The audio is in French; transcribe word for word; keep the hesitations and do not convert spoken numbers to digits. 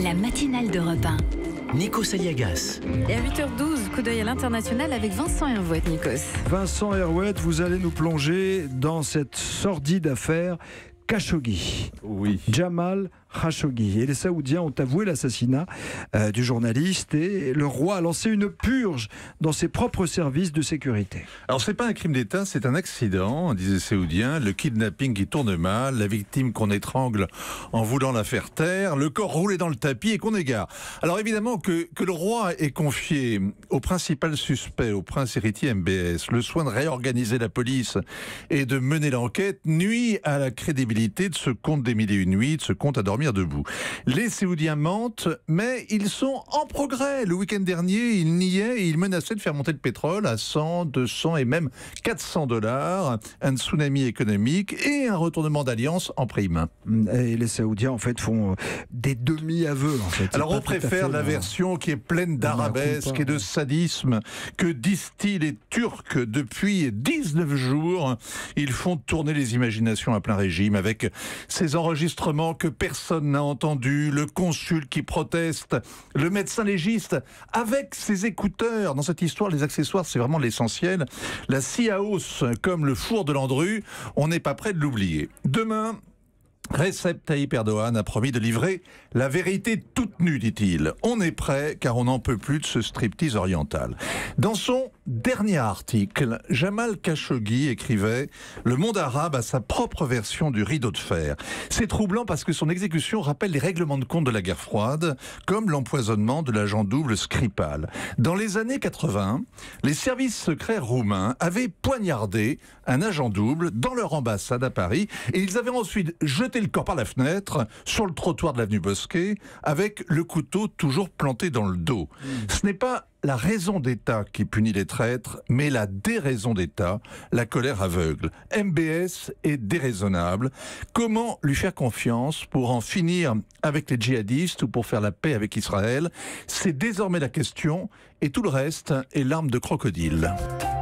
La matinale d'Europe un. Nikos Aliagas. Et à huit heures douze, coup d'œil à l'international avec Vincent Hervouet, Nikos. Vincent Hervouet, vous allez nous plonger dans cette sordide affaire Khashoggi. Oui. Jamal Khashoggi. Et les Saoudiens ont avoué l'assassinat euh, du journaliste et le roi a lancé une purge dans ses propres services de sécurité. Alors c'est pas un crime d'État, c'est un accident, disent les Saoudiens, le kidnapping qui tourne mal, la victime qu'on étrangle en voulant la faire taire, le corps roulé dans le tapis et qu'on égare. Alors évidemment que, que le roi ait confié au principal suspect, au prince héritier M B S, le soin de réorganiser la police et de mener l'enquête nuit à la crédibilité de ce conte des mille et une nuits, de ce conte à dormir debout. Les Saoudiens mentent, mais ils sont en progrès. Le week-end dernier, ils niaient et ils menaçaient de faire monter le pétrole à cent, deux cents et même quatre cents dollars, un tsunami économique et un retournement d'alliance en prime. Et les Saoudiens, en fait, font des demi-aveux. En fait. Alors on préfère la version qui est pleine d'arabesque et de sadisme que distillent les Turcs depuis dix-neuf jours. Ils font tourner les imaginations à plein régime avec ces enregistrements que personne n'a entendu, le consul qui proteste, le médecin légiste avec ses écouteurs. Dans cette histoire, les accessoires, c'est vraiment l'essentiel. La scie à os, comme le four de Landru, on n'est pas prêt de l'oublier. Demain, Recep Tayyip Erdogan a promis de livrer la vérité toute nue, dit-il. On est prêt car on n'en peut plus de ce striptease oriental. Dans son dernier article, Jamal Khashoggi écrivait « Le monde arabe a sa propre version du rideau de fer ». C'est troublant parce que son exécution rappelle les règlements de compte de la guerre froide, comme l'empoisonnement de l'agent double Skripal. Dans les années quatre-vingts, les services secrets roumains avaient poignardé un agent double dans leur ambassade à Paris et ils avaient ensuite jeté le corps par la fenêtre sur le trottoir de l'avenue Bosquet avec le couteau toujours planté dans le dos. Mmh. Ce n'est pas la raison d'État qui punit les traîtres, mais la déraison d'État, la colère aveugle. M B S est déraisonnable. Comment lui faire confiance pour en finir avec les djihadistes ou pour faire la paix avec Israël? C'est désormais la question et tout le reste est larmes de crocodile.